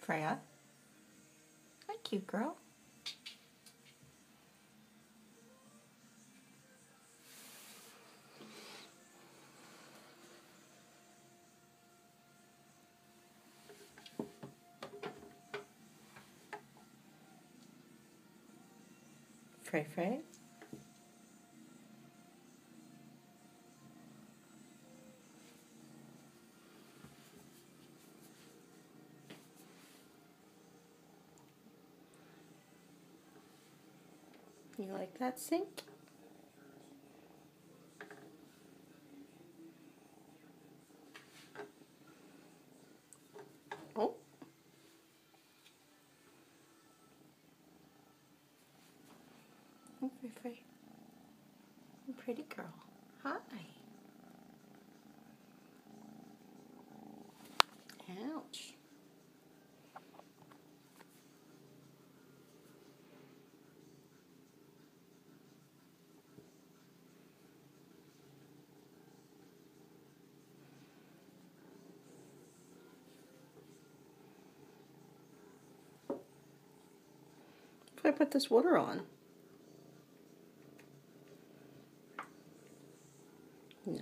Freya. Hi, cute girl. Frey. You like that sink? Oh. Oh, Frey. Pretty girl. Hi. Ouch. If I put this water on? No.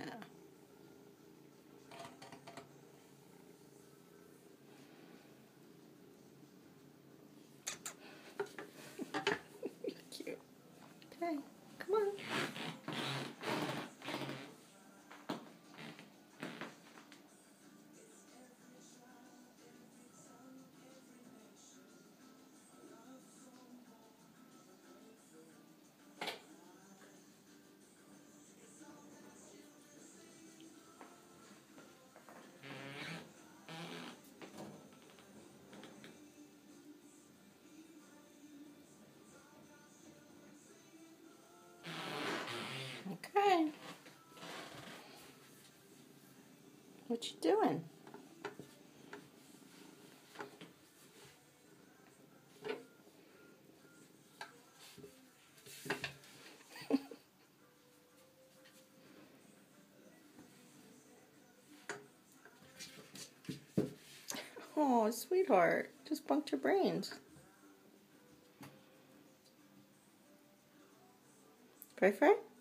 Cute. Okay, come on. Okay. What you doing? Oh, sweetheart. Just bunked your brains. Frey?